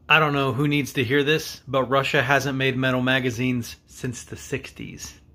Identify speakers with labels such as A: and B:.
A: I don't know who needs to hear this, but Russia hasn't made metal magazines since the 60s.